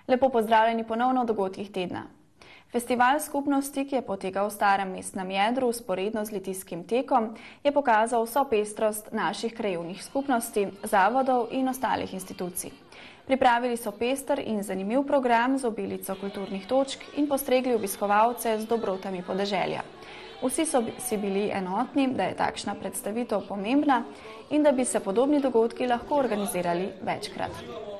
Lepo pozdravljeni ponovno v dogodkih tedna. Festival skupnosti, ki je potekal v starem mestnem jedru vzporedno z Litijskim tekom, je pokazal vso pestrost naših krajevnih skupnosti, zavodov in ostalih institucij. Pripravili so pester in zanimiv program z obilico kulturnih točk in postregli obiskovalce z dobrotami podeželja. Vsi so si bili enotni, da je takšna predstavitev pomembna in da bi se podobni dogodki lahko organizirali večkrat.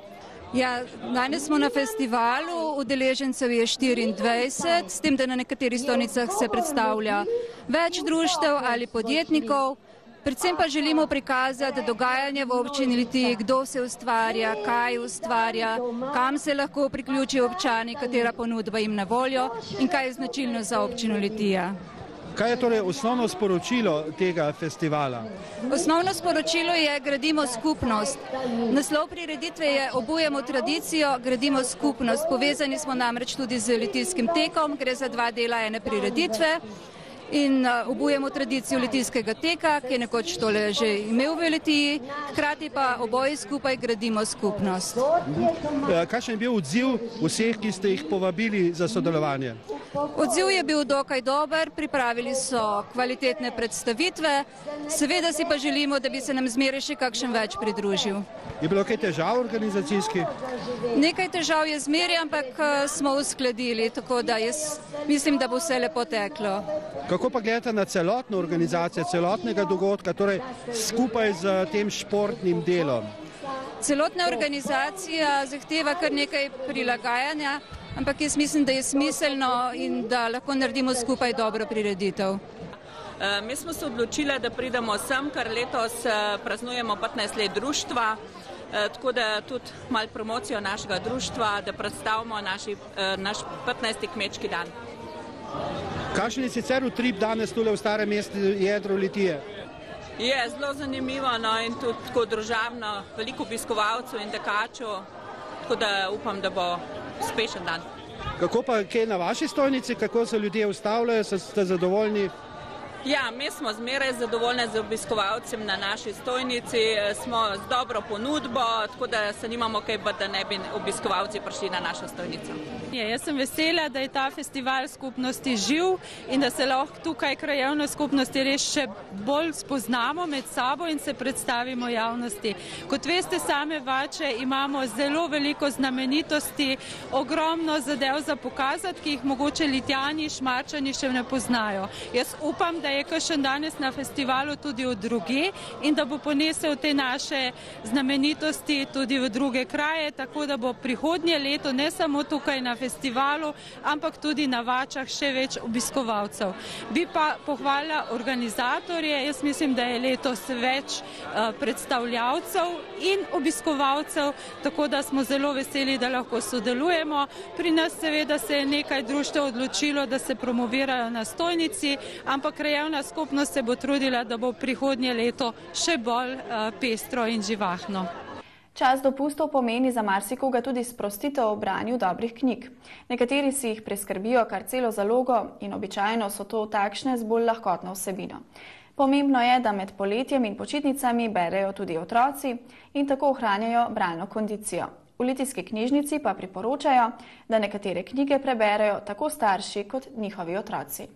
Ja, danes smo na festivalu, udeležencev je 24, s tem, da na nekaterih stojnicah se predstavlja več društev ali podjetnikov. Predvsem pa želimo prikazati dogajanje v občini Litiji, kdo se ustvarja, kaj ustvarja, kam se lahko priključijo občani, katera ponudba jim na voljo in kaj je značilno za občino Litija. Kaj je torej osnovno sporočilo tega festivala? Osnovno sporočilo je gradimo skupnost. Naslov prireditve je obujemo tradicijo, gradimo skupnost. Povezani smo namreč tudi z Litijskim tekom, gre za dva dela ene prireditve. In obujemo tradicijo Litijskega teka, ki je nekoč tole že imel v Litiji, hkrati pa oboji skupaj gradimo skupnost. Kakšen je bil odziv vseh, ki ste jih povabili za sodelovanje? Odziv je bil dokaj dober, pripravili so kvalitetne predstavitve, seveda si pa želimo, da bi se nam zmeraj še kakšen več pridružil. Je bilo kaj težav organizacijskih? Nekaj težav je zmeraj, ampak smo uskladili, tako da jaz mislim, da bo vse lepo teklo. Kako pa gledate na celotno organizacijo, celotnega dogodka, torej skupaj z tem športnim delom? Celotna organizacija zahteva kar nekaj prilagajanja, ampak jaz mislim, da je smiselno in da lahko naredimo skupaj dobro prireditev. Mi smo se odločili, da pridemo sem, ker letos praznujemo 15 let društva, tako da tudi malo promocijo našega društva, da predstavimo naš 15. kmečki dan. Kakšen je sicer utrip danes tule v starem mestu jedru Litije? Je zelo zanimivo in tudi tako družabno, veliko obiskovalcev in tekačev, tako da upam, da bo uspešen dan. Kako pa kaj na vaši stojnici, kako se ljudje ustavljajo, ste zadovoljni? Ja, mi smo zmeraj zadovoljni z obiskovalcem na naši stojnici, smo z dobro ponudbo, tako da se nimamo kaj bati, da ne bi obiskovalci prišli na našo stojnico. Jaz sem vesela, da je ta festival skupnosti živ in da se lahko tukaj krajevne skupnosti res še bolj spoznamo med sabo in se predstavimo javnosti. Kot veste, same Vače imamo zelo veliko znamenitosti, ogromno zadev za pokazati, ki jih mogoče Litijani, Šmarčani še ne poznajo. Jaz upam, da je kakšen danes na festivalu tudi od druge in da bo ponesel te naše znamenitosti tudi v druge kraje, tako da bo prihodnje leto ne samo tukaj na festivalu, ampak tudi na Vačah še več obiskovalcev. Bi pa pohvalila organizatorje, jaz mislim, da je letos več predstavljavcev in obiskovalcev, tako da smo zelo veseli, da lahko sodelujemo. Pri nas seveda se je nekaj društev odločilo, da se promovirajo na stojnici, ampak krajevna skupnost se bo trudila, da bo prihodnje leto še bolj pestro in živahno. Čas dopustov pomeni za marsikoga tudi sprostitev ob branju dobrih knjig. Nekateri si jih preskrbijo kar celo zalogo in običajno so to takšne z bolj lahkotno vsebino. Pomembno je, da med poletjem in počitnicami berejo tudi otroci in tako ohranjajo bralno kondicijo. V Litijski knjižnici pa priporočajo, da nekatere knjige preberejo tako starši kot njihovi otroci.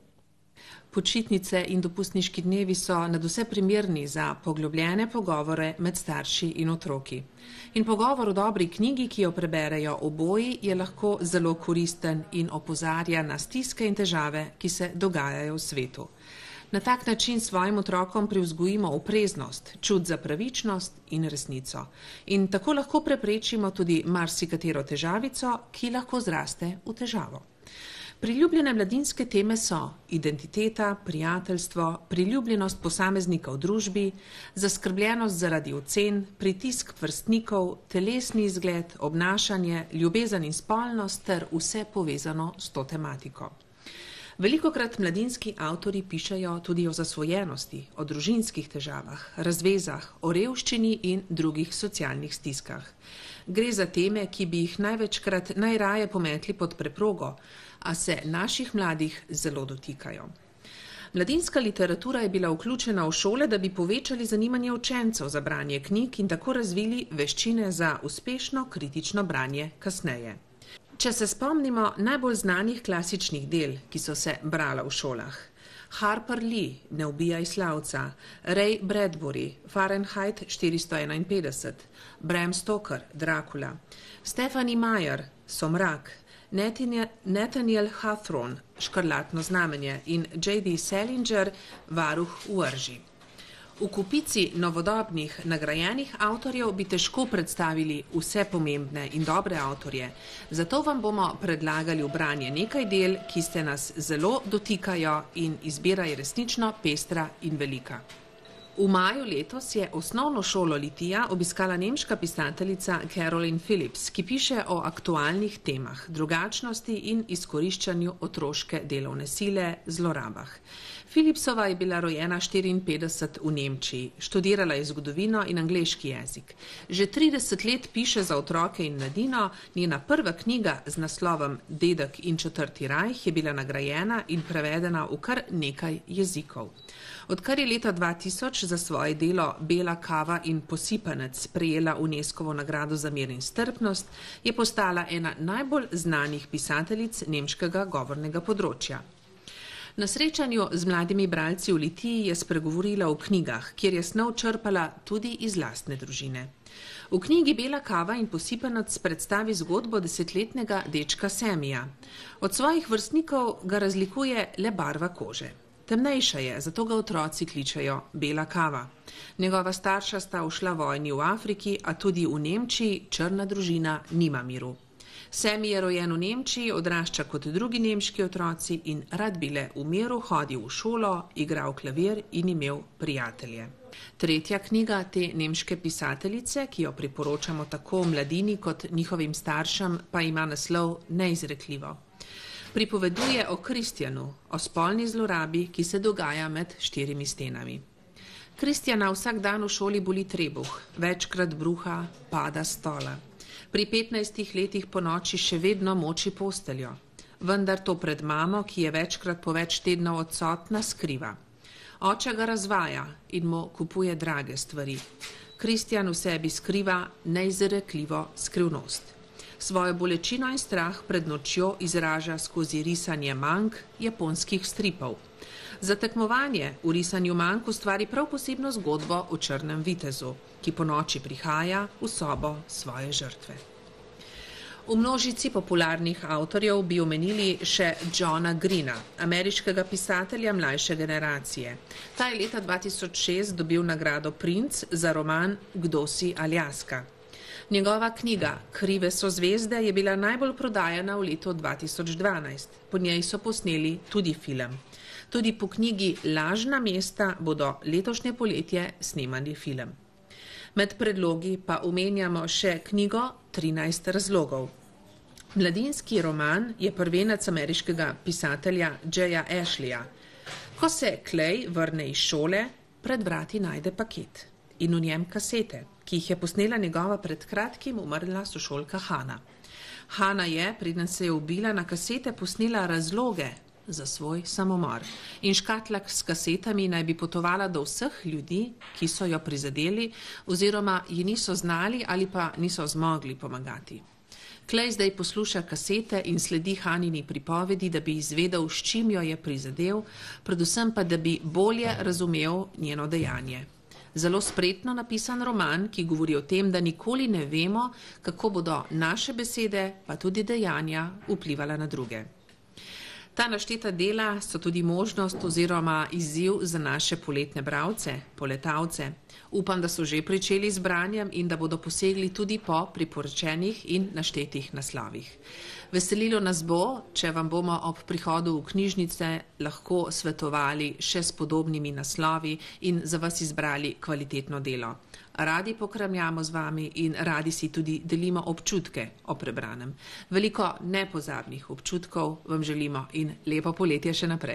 Počitnice in dopustniški dnevi so nadvse primerni za poglobljene pogovore med starši in otroki. In pogovor o dobri knjigi, ki jo preberejo oboji, je lahko zelo koristen in opozarja na stiske in težave, ki se dogajajo v svetu. Na tak način svojim otrokom privzgojimo opreznost, čut za pravičnost in resnico. In tako lahko preprečimo tudi marsikatero težavico, ki lahko zraste v težavo. Priljubljene mladinske teme so identiteta, prijateljstvo, priljubljenost posameznika v družbi, zaskrbljenost zaradi ocen, pritisk vrstnikov, telesni izgled, obnašanje, ljubezen in spolnost ter vse povezano s to tematiko. Velikokrat mladinski avtorji pišejo tudi o zasvojenosti, o družinskih težavah, razvezah, o revščini in drugih socialnih stiskah. Gre za teme, ki bi jih najraje pometli pod preprogo, a se naših mladih zelo dotikajo. Mladinska literatura je bila vključena v šole, da bi povečali zanimanje učencev za branje knjig in tako razvili veščine za uspešno kritično branje kasneje. Če se spomnimo najbolj znanih klasičnih del, ki so se brala v šolah. Harper Lee, Ne ubijaj slavca, Ray Bradbury, Fahrenheit 451, Bram Stoker, Dracula, Stephenie Meyer, Somrak, Nathaniel Hawthorne, Škrlatno znamenje in J.D. Salinger, Varuh v vrži. V kupici novodobnih nagrajenih avtorjev bi težko predstavili vse pomembne in dobre avtorje, zato vam bomo predlagali v branje nekaj del, ki se nas zelo dotikajo in izbira je resnično pestra in velika. V maju letos je osnovno šolo Litija obiskala nemška pisateljica Caroline Phillips, ki piše o aktualnih temah, drugačnosti in izkoriščanju otroške delovne sile, zlorabah. Phillipsova je bila rojena 54 v Nemčiji, študirala je zgodovino in angleški jezik. Že 30 let piše za otroke in mladino, njena prva knjiga z naslovom Dedek in četrti rajh je bila nagrajena in prevedena v kar nekaj jezikov. Odkar je leta 2000 za svoje delo Bela kava in posipanec prejela UNESCO-vo nagrado za mir in strpnost, je postala ena najbolj znanih pisateljic nemškega govornega področja. Na srečanju z mladimi bralci v Litiji je spregovorila o knjigah, kjer je snov črpala tudi iz lastne družine. V knjigi Bela kava in posipanec predstavi zgodbo 10-letnega dečka Semija. Od svojih vrstnikov ga razlikuje le barva kože. Temnejša je, zato ga otroci kličejo Bela kava. Njegova starša sta ušla vojni v Afriki, a tudi v Nemčiji črna družina nima miru. Semi je rojen v Nemčiji, odrašča kot drugi nemški otroci in rad bi le v miru hodil v šolo, igral klavir in imel prijatelje. Tretja knjiga te nemške pisateljice, ki jo priporočamo tako mladini kot njihovim staršem, pa ima naslov Neizrekljivo. Pripoveduje o Kristjanu, o spolni zlorabi, ki se dogaja med 4 stenami. Kristjana vsak dan v šoli boli trebuh, večkrat bruha, pada s stola. Pri 15 letih po noči še vedno moči posteljo, vendar to pred mamo, ki je večkrat po več tednov odsotna, skriva. Oče ga razvaja in mu kupuje drage stvari. Kristjan v sebi skriva neizrekljivo skrivnost. Svojo bolečino in strah pred nočjo izraža skozi risanje mank japonskih stripov. Za tekmovanje v risanju mank ustvari prav posebno zgodbo o črnem vitezu, ki po noči prihaja v sobo svoje žrtve. V množici popularnih avtorjev bi omenili še Johna Greena, ameriškega pisatelja mlajše generacije. Ta je leta 2006 dobil nagrado Princ za roman Kdo si Aljaska. Njegova knjiga Krive so zvezde je bila najbolj prodajana v letu 2012. Po njej so posneli tudi film. Tudi po knjigi Lažna mesta bodo letošnje poletje snemali film. Med predlogi pa omenjamo še knjigo 13 razlogov. Mladinski roman je prvenec ameriškega pisatelja Jaya Ashleya. Ko se Clay vrne iz šole, pred vrati najde paket in v njem kasete, ki jih je posnela njegova pred kratkim umrla sošolka Hana. Hana je, preden se je ubila, na kasete posnela razloge za svoj samomor. In škatla s kasetami naj bi potovala do vseh ljudi, ki so jo prizadeli oziroma ji niso znali ali pa niso zmogli pomagati. Clay zdaj posluša kasete in sledi Hanini pripovedi, da bi izvedel, s čim jo je prizadel, predvsem pa, da bi bolje razumel njeno dejanje. Zelo spretno napisan roman, ki govori o tem, da nikoli ne vemo, kako bodo naše besede, pa tudi dejanja, vplivala na druge. Ta našteta dela so tudi možnost oziroma izziv za naše poletne bralce, poletavce. Upam, da so že pričeli z branjem in da bodo posegli tudi po priporočenih in naštetih naslovih. Veselilo nas bo, če vam bomo ob prihodu v knjižnice lahko svetovali še s podobnimi naslovi in za vas izbrali kvalitetno delo. Radi pokramljamo z vami in radi si tudi delimo občutke o prebranem. Veliko nepozabnih občutkov vam želimo in lepo poletje še naprej.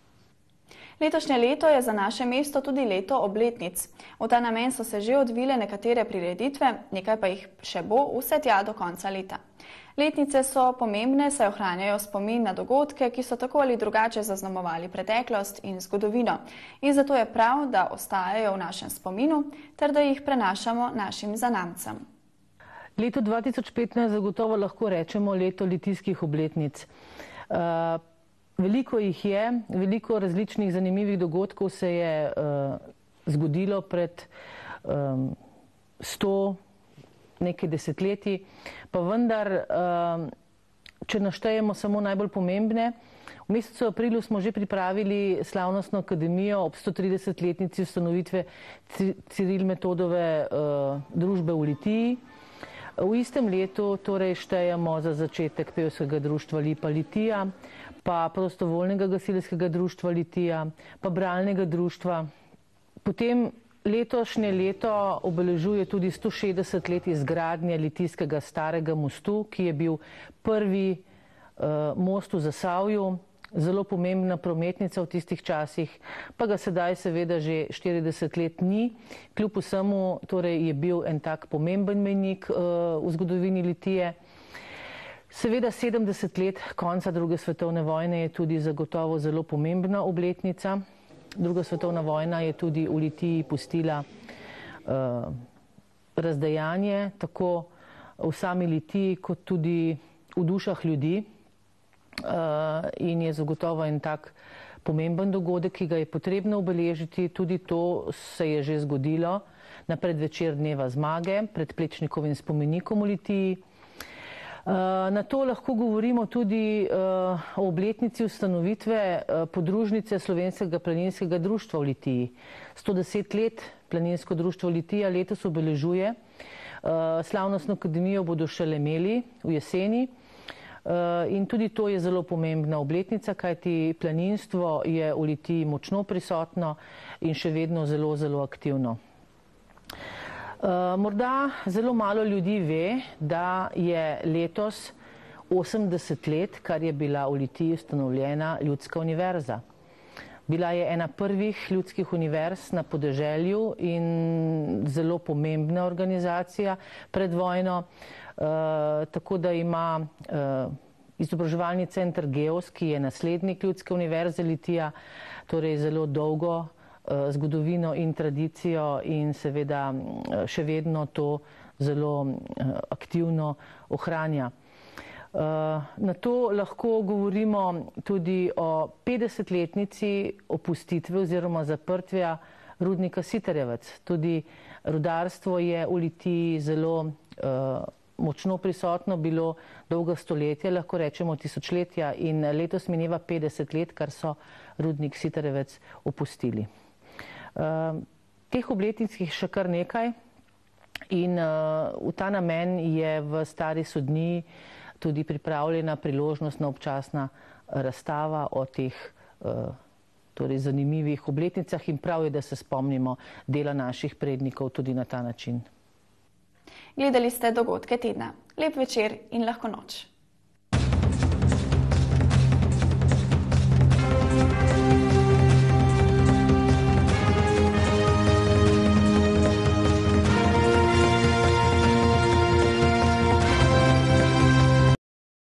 Letošnje leto je za naše mesto tudi leto obletnic. V ta namen so se že odvile nekatere prireditve, nekaj pa jih še bo vse tja do konca leta. Letnice so pomembne, saj ohranjajo spomin na dogodke, ki so tako ali drugače zaznamovali preteklost in zgodovino. In zato je prav, da ostajajo v našem spominu, ter da jih prenašamo našim zanamcem. Leto 2015 zagotovo lahko rečemo leto litijskih obletnic. Veliko jih je, veliko različnih zanimivih dogodkov se je zgodilo pred 100 nekaj desetletji, pa vendar, če naštejemo samo najbolj pomembne, v mesecu aprilu smo že pripravili slavnostno akademijo ob 130-letnici ustanovitve Ciril-Metodove družbe v Litiji. V istem letu torej štejemo za začetek pevskega društva Lipa Litija, pa prostovoljnega gasilskega društva Litija, pa bralnega društva. Potem letošnje leto obeležuje tudi 160 let izgradnje litijskega starega mostu, ki je bil prvi most v Zasavju, zelo pomembna prometnica v tistih časih, pa ga sedaj seveda že 40 let ni. Kljub vsemu torej je bil en tak pomemben mejnik v zgodovini Litije. Seveda 70 let konca druge svetovne vojne je tudi zagotovo zelo pomembna obletnica. Druga svetovna vojna je tudi v Litiji pustila razdejanje, tako v sami Litiji kot tudi v dušah ljudi. In je zagotovo en tak pomemben dogodek, ki ga je potrebno obeležiti. Tudi to se je že zgodilo na predvečer dneva zmage pred Plečnikovim spomenikom v Litiji. Na to lahko govorimo tudi o obletnici ustanovitve podružnice Slovenskega planinskega društva v Litiji. 110 let Planinsko društvo Litija letos obeležuje. Slavnostno akademijo bodo šele imeli v jeseni. In tudi to je zelo pomembna obletnica, kajti planinstvo je v Litiji močno prisotno in še vedno zelo, zelo aktivno. Morda zelo malo ljudi ve, da je letos 80 let, kar je bila v Litiji ustanovljena ljudska univerza. Bila je ena prvih ljudskih univerz na podeželju in zelo pomembna organizacija pred vojno. Tako da ima izobraževalni center Geos, ki je naslednik ljudske univerze Litija, torej zelo dolgo zgodovino in tradicijo in seveda še vedno to zelo aktivno ohranja. Na to lahko govorimo tudi o 50-letnici opustitve oziroma zaprtja rudnika Sitarjevec. Tudi rudarstvo je v Litiji zelo močno prisotno bilo dolga stoletja, lahko rečemo tisočletja, in letos mineva 50 let, kar so rudnik Sitarjevec opustili. Teh obletnic je še kar nekaj in v ta namen je v Stari Sodniji tudi pripravljena priložnostna občasna razstava o teh torej zanimivih obletnicah in prav je, da se spomnimo dela naših prednikov tudi na ta način. Gledali ste dogodke tedna. Lep večer in lahko noč.